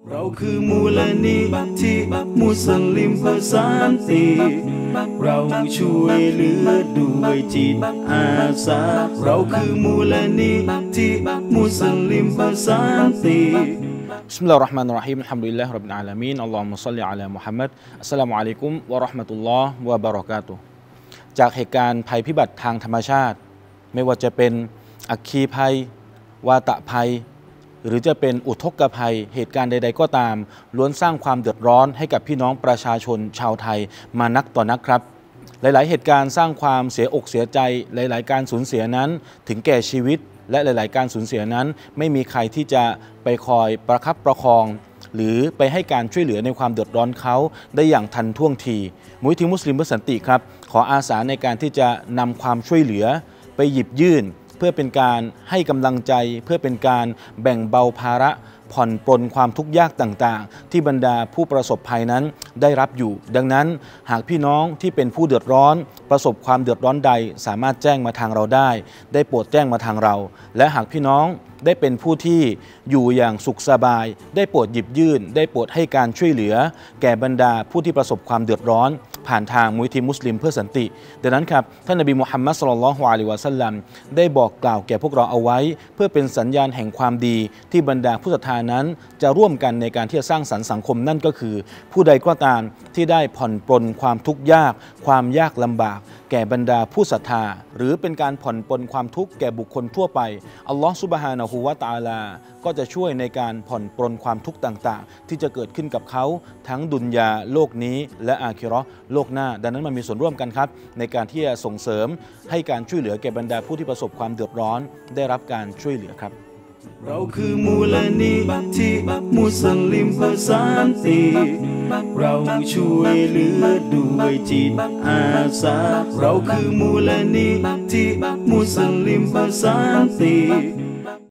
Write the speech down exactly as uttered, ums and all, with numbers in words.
เราคือมูลนิธิมุสลิมเพื่อสันติเราช่วยเหลือด้วยจิตอาสาเราคือมูลนิธิมุสลิมเพื่อสันติบิสมิลลาฮิรเราะห์มานิรเราะฮีมอัลฮัมดุลิลลาฮิร็อบบิลอาลามีนอัลลอฮุมมะศ็อลลิอะลามุฮัมมัดอัสสลามุอะลัยกุมวะเราะห์มะตุลลอฮ์วะบะเราะกาตุฮ์จากเหตุการณ์ภัยพิบัติทางธรรมชาติไม่ว่าจะเป็นอัคคีภัยวาตภัยหรือจะเป็นอุทกภัยเหตุการณ์ใดๆก็ตามล้วนสร้างความเดือดร้อนให้กับพี่น้องประชาชนชาวไทยมานักต่อนักครับหลายๆเหตุการณ์สร้างความเสียอกเสียใจหลายๆการสูญเสียนั้นถึงแก่ชีวิตและหลายๆการสูญเสียนั้นไม่มีใครที่จะไปคอยประคับประคองหรือไปให้การช่วยเหลือในความเดือดร้อนเขาได้อย่างทันท่วงทีมูลนิธิมุสลิมเพื่อสันติครับขออาสาในการที่จะนำความช่วยเหลือไปหยิบยื่นเพื่อเป็นการให้กำลังใจเพื่อเป็นการแบ่งเบาภาระผ่อนปลนความทุกข์ยากต่างๆที่บรรดาผู้ประสบภัยนั้นได้รับอยู่ดังนั้นหากพี่น้องที่เป็นผู้เดือดร้อนประสบความเดือดร้อนใดสามารถแจ้งมาทางเราได้ได้โปรดแจ้งมาทางเราและหากพี่น้องได้เป็นผู้ที่อยู่อย่างสุขสบายได้โปรดหยิบยื่นได้โปรดให้การช่วยเหลือแก่บรรดาผู้ที่ประสบความเดือดร้อนผ่านทางมูลนิธิมุสลิมเพื่อสันติดังนั้นครับท่านนบีมุฮัมมัดศ็อลลัลลอฮุอะลัยฮิวะซัลลัมได้บอกกล่าวแก่พวกเราเอาไว้เพื่อเป็นสัญญาณแห่งความดีที่บรรดาผู้ศรัทธานั้นจะร่วมกันในการที่จะสร้างสรรค์สังคมนั่นก็คือผู้ใดก็ตามที่ได้ผ่อนปลนความทุกข์ยากความยากลำบากแก่บรรดาผู้ศรัทธาหรือเป็นการผ่อนปลนความทุกข์แก่บุคคลทั่วไปอัลลอฮฺซุบฮานะฮูวะตะอาลาก็จะช่วยในการผ่อนปลนความทุกข์ต่างๆที่จะเกิดขึ้นกับเขาทั้งดุนยาโลกนี้และอาคิเราะห์โลกหน้าดังนั้นมันมีส่วนร่วมกันครับในการที่จะส่งเสริมให้การช่วยเหลือแก่บรรดาผู้ที่ประสบความเดือดร้อนได้รับการช่วยเหลือครับเราคือมูลนิธิมุสลิมเพื่อสันติเราช่วยเหลือด้วยจิตอาสาเราคือมูลนิธิมุสลิมเพื่อสันติ